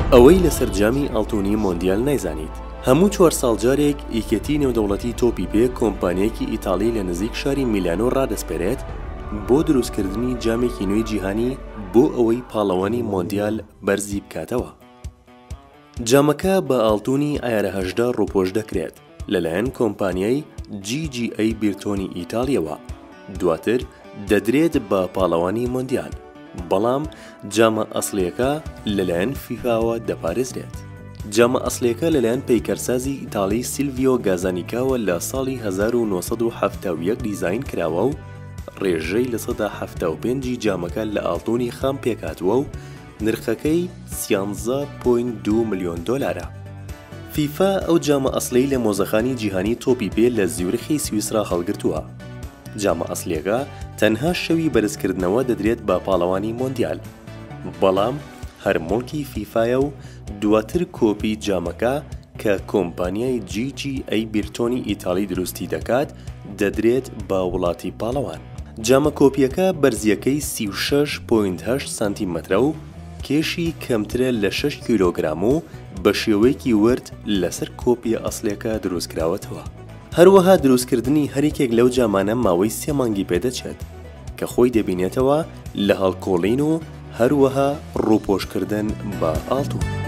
ئەوەی لەسەر جامی ئەڵتوونی مۆندیال نایزانیت. هەموو 4 ساڵجارێک ئیکەتی نێودەوڵەتی تۆپی پێ کۆمپانیایەکی ئیتاڵی لە نزیک شاری میلانۆ ڕادەسپێرێت بۆ دروستکردنی جامێکی نوێی جیهانی بۆ ئەوەی پاڵەوانی مۆندیال بەرزی بکاتەوە. جامەکە بە ئاڵتوونی ئایارە 18 ڕووپۆش دەکرێت لەلایەن کۆمپانیای GGA بیرتۆنی ئیتاڵیەوە، دواتر دەدرێت بە پاڵەوانی مۆندیال، بەڵام جامە ئەسڵیەکە لەلایەن فیفاوە دەپارێزرێت. جامە ئەسڵیەکە لەلایەن پەیکەرسازی ئیتاڵی سیلڤیۆ گازانیکاوە لە ساڵی 1970 دیزاین کراوە و ڕێژەی لە 175 جامەکە لە ئاڵتوونی خام پێکاتووە و نرخەکەی 13.2 ملیۆن دۆلارە. فیفا ئەو جامە ئەسڵی لە مۆزەخانی جیهانی تۆپی پێ لە زیورخی سویسرا هەڵگرتووە. جامە ئەسڵیەکە تەنها شەوی بەرزکردنەوە دەدرێت بە پاڵەوانی مۆندیال، بەڵام هەر مڵکی فیفایە و دواتر کۆپی جامەکە کە کۆمپانیای GGA بیرتۆنی ئیتاڵی دروستی دەکات دەدرێت بە وڵاتی پاڵەوان. جامە کۆپیەکە بەرزیەکەی 36.8 سانتیمەترە و کێشی کەمترە لە 6 کیلۆگرام و بە شێوەیەکی ورد لەسەر کۆپیە ئەسڵیەکە دروستکراوەتەوە. هەروەها دروستکردنی هەرێکێک لەو جامانە ماوەی 3 مانگی پێدەچێت کە خۆی دەبینێتەوە لە هەڵکۆڵین و هەروەها ڕووپۆشکردن بە ئاڵتوون.